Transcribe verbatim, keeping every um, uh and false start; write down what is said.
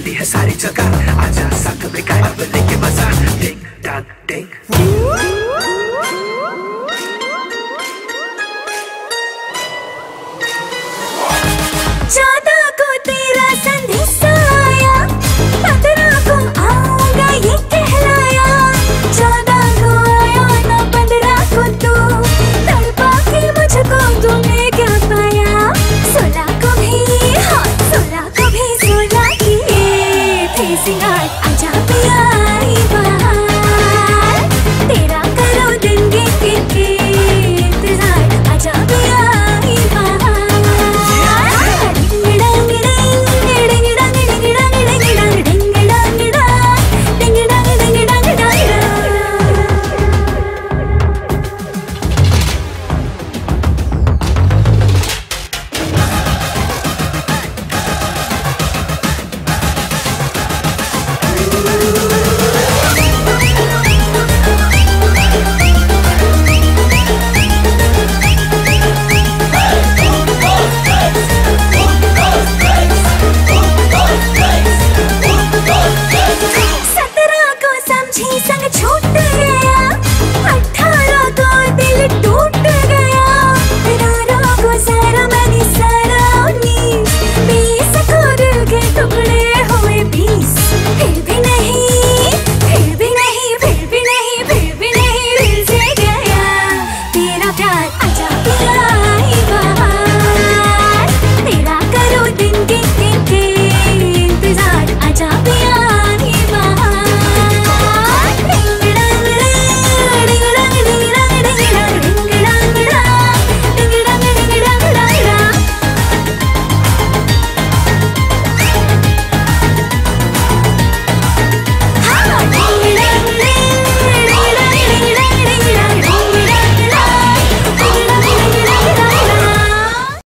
ठंडी है सारी जगह, आजा साथ में गाया अब लेके मजा। टिंग टांग टिंग चौदह को तेरा संदेशा आया, पंद्रह को आऊंगा ये कहलाया। चौदह को आया ना पंद्रह को तू, तड़पा के मुझको तूने क्या पाया। सोलह को भी हाँ सोलह को भी सोलह की थी सिंगार, आजा पिया